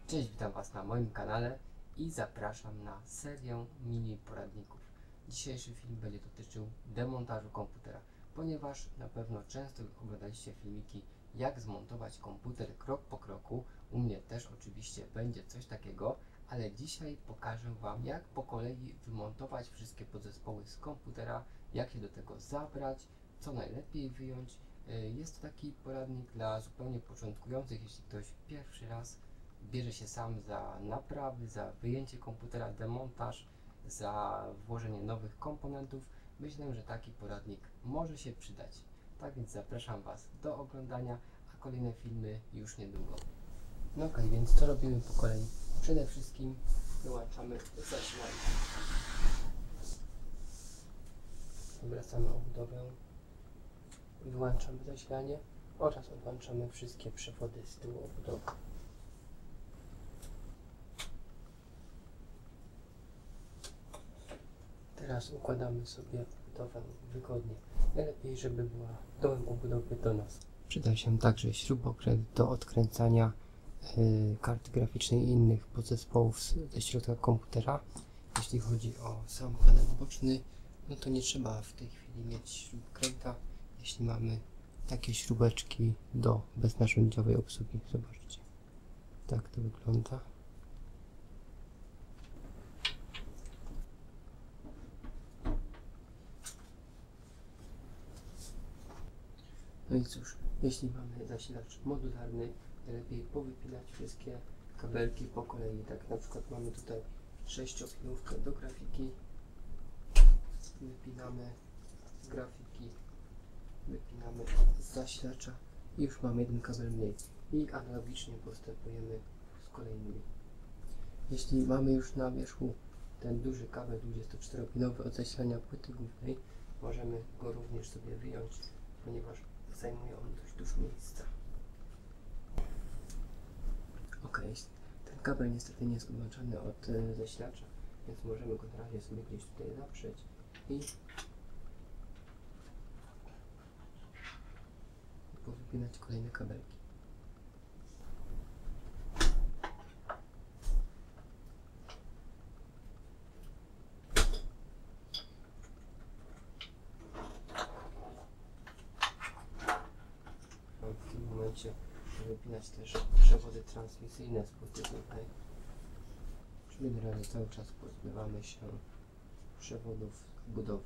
Cześć, witam Was na moim kanale i zapraszam na serię mini poradników. Dzisiejszy film będzie dotyczył demontażu komputera, ponieważ na pewno często oglądaliście filmiki, jak zmontować komputer krok po kroku. U mnie też oczywiście będzie coś takiego, ale dzisiaj pokażę Wam, jak po kolei wymontować wszystkie podzespoły z komputera, jak się do tego zabrać, co najlepiej wyjąć. Jest to taki poradnik dla zupełnie początkujących, jeśli ktoś pierwszy raz bierze się sam za naprawy, za wyjęcie komputera, demontaż, za włożenie nowych komponentów. Myślę, że taki poradnik może się przydać. Tak więc zapraszam Was do oglądania, a kolejne filmy już niedługo. No okej, więc co robimy po kolei? Przede wszystkim wyłączamy zasilanie. Wracamy obudowę, wyłączamy zasilanie oraz odłączamy wszystkie przewody z tyłu obudowy. Teraz układamy sobie obudowę wygodnie. Najlepiej, żeby była dołem obudowy do nas. Przyda się także śrubokręt do odkręcania karty graficznej i innych podzespołów ze środka komputera. Jeśli chodzi o sam panel boczny, no to nie trzeba w tej chwili mieć śrubokręta, jeśli mamy takie śrubeczki do beznarzędziowej obsługi. Zobaczcie, tak to wygląda. No i cóż, jeśli mamy zasilacz modularny, lepiej powypinać wszystkie kabelki po kolei. Tak na przykład mamy tutaj 6-pinówkę do grafiki, wypinamy z grafiki, wypinamy z zasilacza i już mamy jeden kabel mniej i analogicznie postępujemy z kolejnymi. Jeśli mamy już na wierzchu ten duży kabel 24-pinowy od zasilania płyty głównej, możemy go również sobie wyjąć, ponieważ zajmuje on dość dużo miejsca. Ok, ten kabel niestety nie jest odłączany od zasilacza, więc możemy go na razie sobie gdzieś tutaj zaprzeć i powypinać kolejne kabelki. W tym momencie wypinać też przewody transmisyjne z płyty głównej. Generalnie cały czas pozbywamy się przewodów budowy.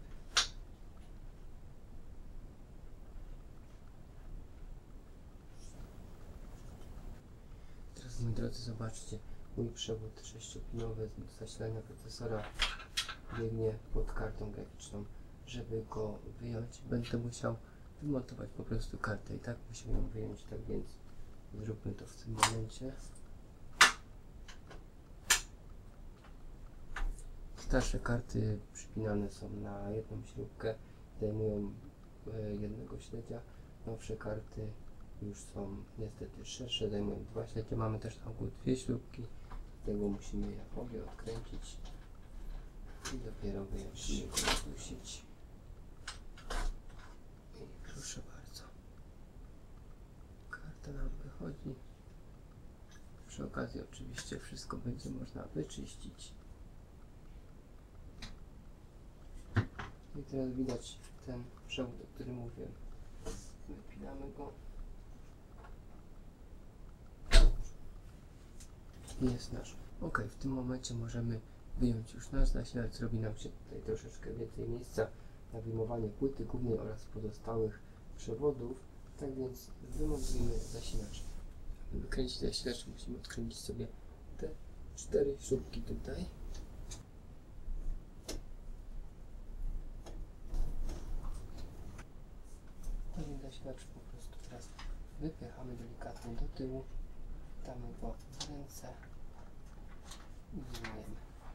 Teraz, moi drodzy, zobaczcie, mój przewód 6-pinowy z zasilania procesora biegnie pod kartą graficzną. Żeby go wyjąć, będę musiał wymontować po prostu kartę i tak musimy ją wyjąć, tak więc zróbmy to w tym momencie. Starsze karty przypinane są na jedną śrubkę, zajmują jednego śledzia. Nowsze karty już są niestety szersze, zajmują 2 śledzie. Mamy też na ogół 2 śrubki, dlatego musimy je obie odkręcić i dopiero wyjąć i go udusić. I proszę bardzo, karta nam wychodzi. Przy okazji oczywiście wszystko będzie można wyczyścić. I teraz widać ten przewód, o którym mówiłem. Wypinamy go. I jest nasz. Ok, w tym momencie możemy wyjąć już nasz zasilacz. Zrobi nam się tutaj troszeczkę więcej miejsca na wyjmowanie płyty głównej oraz pozostałych przewodów. Tak więc wymontujemy zasilacz. Aby wykręcić zasilacz, musimy odkręcić sobie te 4 śrubki tutaj. Ten zasilacz po prostu teraz wypychamy delikatnie do tyłu, damy go w ręce i wyjmujemy.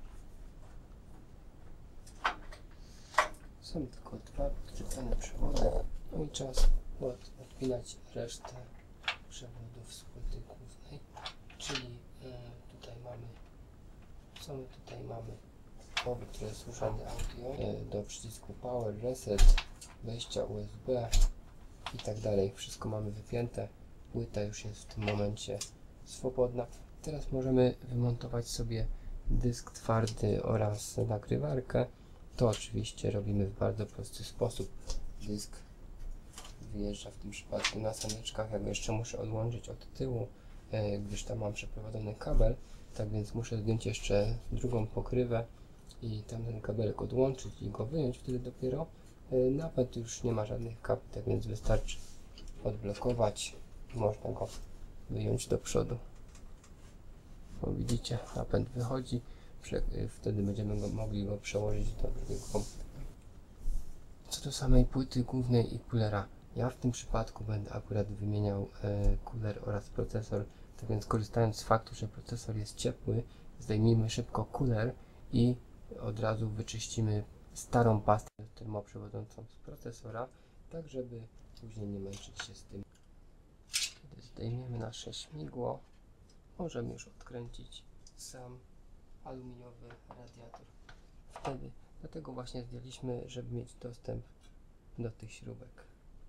Są tylko 2 odkręcone przewody, no i czas odpinać resztę przewodów z płyty głównej, czyli tutaj mamy, co my tutaj mamy? Powód, które są urządzone audio, do przycisku Power, Reset, wejścia USB i tak dalej. Wszystko mamy wypięte. Płyta już jest w tym momencie swobodna. Teraz możemy wymontować sobie dysk twardy oraz nagrywarkę. To oczywiście robimy w bardzo prosty sposób. Dysk wyjeżdża w tym przypadku na saneczkach. Ja go jeszcze muszę odłączyć od tyłu, gdyż tam mam przeprowadzony kabel. Tak więc muszę zdjąć jeszcze drugą pokrywę i tam ten kabelek odłączyć i go wyjąć. Wtedy dopiero napęd już nie ma żadnych kabli, tak więc wystarczy odblokować i można go wyjąć do przodu. Bo widzicie, napęd wychodzi, wtedy będziemy mogli go przełożyć do drugiego komputera. Co do samej płyty głównej i coolera, ja w tym przypadku będę akurat wymieniał cooler oraz procesor, tak więc korzystając z faktu, że procesor jest ciepły, zdejmijmy szybko cooler i od razu wyczyścimy starą pastę termoprzewodzącą z procesora, tak żeby później nie męczyć się z tym. Kiedy zdejmiemy nasze śmigło, możemy już odkręcić sam aluminiowy radiator. Dlatego właśnie zdjęliśmy, żeby mieć dostęp do tych śrubek.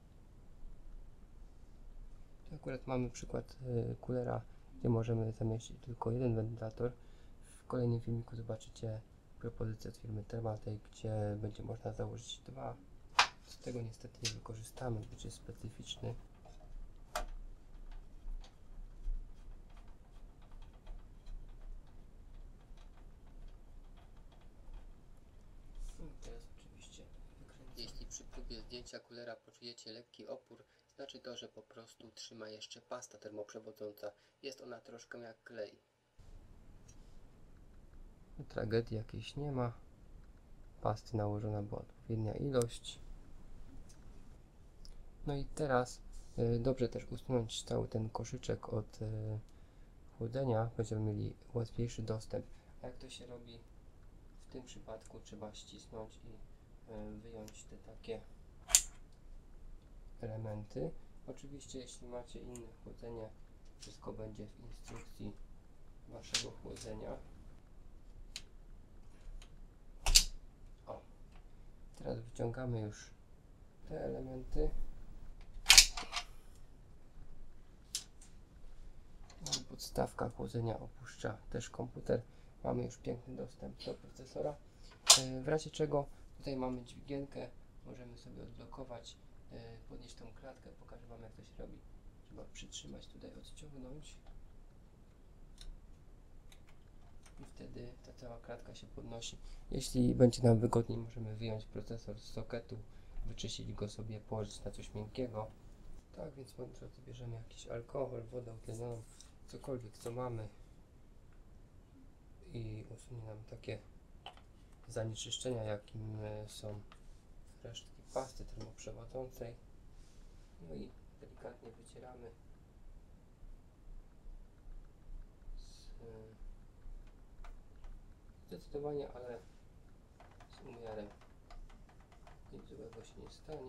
Tu akurat mamy przykład coolera, gdzie możemy zamieścić tylko jeden wentylator. W kolejnym filmiku zobaczycie propozycję od firmy Thermaltake, gdzie będzie można założyć dwa. Z tego niestety nie wykorzystamy, gdyż jest specyficzny. Teraz oczywiście jeśli przy próbie zdjęcia coolera poczujecie lekki opór, znaczy to, że po prostu trzyma jeszcze pasta termoprzewodząca. Jest ona troszkę jak klej. Tragedii jakiejś nie ma. Pasty nałożona była odpowiednia ilość. No i teraz dobrze też usunąć cały ten koszyczek od chłodzenia. Będziemy mieli łatwiejszy dostęp. A jak to się robi? W tym przypadku trzeba ścisnąć i wyjąć te takie elementy. Oczywiście jeśli macie inne chłodzenie, wszystko będzie w instrukcji waszego chłodzenia. O, teraz wyciągamy już te elementy. Podstawka chłodzenia opuszcza też komputer. Mamy już piękny dostęp do procesora. W razie czego tutaj mamy dźwigienkę, możemy sobie odblokować, podnieść tą klatkę, pokażę wam jak to się robi. Trzeba przytrzymać tutaj, odciągnąć i wtedy ta cała klatka się podnosi. Jeśli będzie nam wygodniej, możemy wyjąć procesor z sokietu, wyczyścić go sobie, położyć na coś miękkiego. Tak więc moi drodzy, bierzemy jakiś alkohol, wodę utlenioną, cokolwiek co mamy i usunie nam takie zanieczyszczenia, jakim są resztki pasty termoprzewodzącej. No i delikatnie wycieramy zdecydowanie, ale z umiarem, nic złego się nie stanie.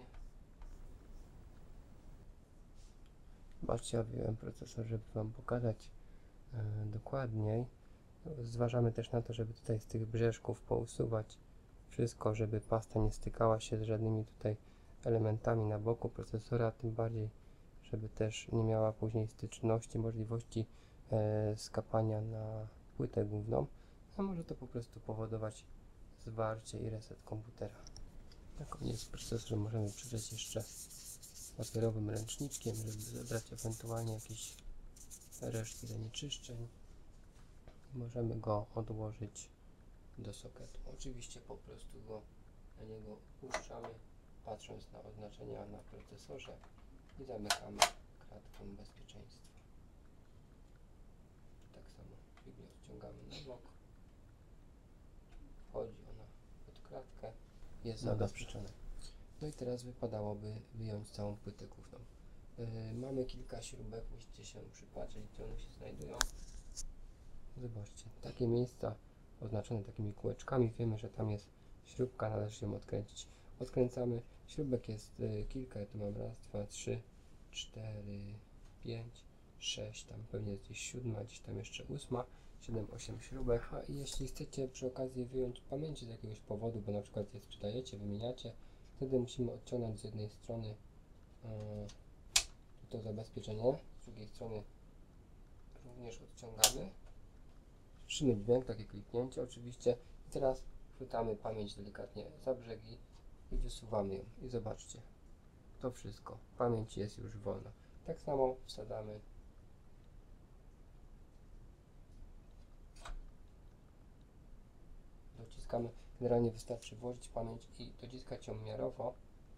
Zobaczcie, odjąłem procesor, żeby wam pokazać dokładniej. Zważamy też na to, żeby tutaj z tych brzeszków pousuwać wszystko, żeby pasta nie stykała się z żadnymi tutaj elementami na boku procesora, tym bardziej, żeby też nie miała później styczności, możliwości skapania na płytę główną, a może to po prostu powodować zwarcie i reset komputera. Na koniec procesor możemy przytrzeć jeszcze papierowym ręczniczkiem, żeby zebrać ewentualnie jakieś resztki zanieczyszczeń. Możemy go odłożyć do sokietu. Oczywiście po prostu go na niego puszczamy, patrząc na oznaczenia na procesorze i zamykamy kratką bezpieczeństwa. Tak samo figlę odciągamy na bok. Wchodzi ona pod kratkę, jest zabezpieczona. No i teraz wypadałoby wyjąć całą płytę główną. Mamy kilka śrubek, musicie się przypatrzeć, gdzie one się znajdują. Zobaczcie, takie miejsca oznaczone takimi kółeczkami, wiemy, że tam jest śrubka, należy ją odkręcić. Odkręcamy, śrubek jest kilka, ja tu mam raz, dwa, trzy, 4, 5, 6, tam pewnie jest gdzieś 7, gdzieś tam jeszcze 8, 7, 8 śrubek. A i jeśli chcecie przy okazji wyjąć pamięci z jakiegoś powodu, bo na przykład je sprzedajecie, wymieniacie, wtedy musimy odciągnąć z jednej strony to zabezpieczenie, z drugiej strony również odciągamy. Słyszymy dźwięk, takie kliknięcie oczywiście. I teraz chwytamy pamięć delikatnie za brzegi i wysuwamy ją. I zobaczcie, to wszystko. Pamięć jest już wolna. Tak samo wsadzamy. Dociskamy. Generalnie wystarczy włożyć pamięć i dociskać ją miarowo,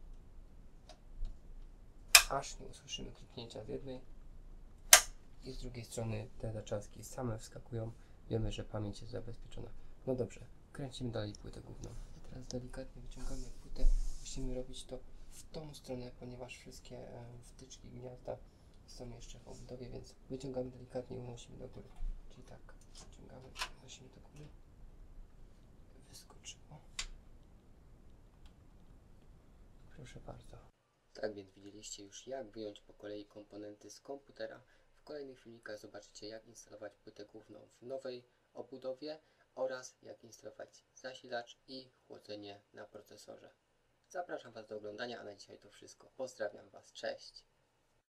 aż nie usłyszymy kliknięcia z jednej i z drugiej strony te zatrzaski same wskakują. Wiemy, że pamięć jest zabezpieczona. No dobrze, kręcimy dalej płytę główną. I teraz delikatnie wyciągamy płytę. Musimy robić to w tą stronę, ponieważ wszystkie wtyczki gniazda są jeszcze w obudowie, więc wyciągamy delikatnie i unosimy do góry. Czyli tak, wyciągamy, unosimy do góry. Wyskoczyło. Proszę bardzo. Tak więc widzieliście już, jak wyjąć po kolei komponenty z komputera. W kolejnych filmikach zobaczycie, jak instalować płytę główną w nowej obudowie oraz jak instalować zasilacz i chłodzenie na procesorze. Zapraszam Was do oglądania, a na dzisiaj to wszystko. Pozdrawiam Was, cześć!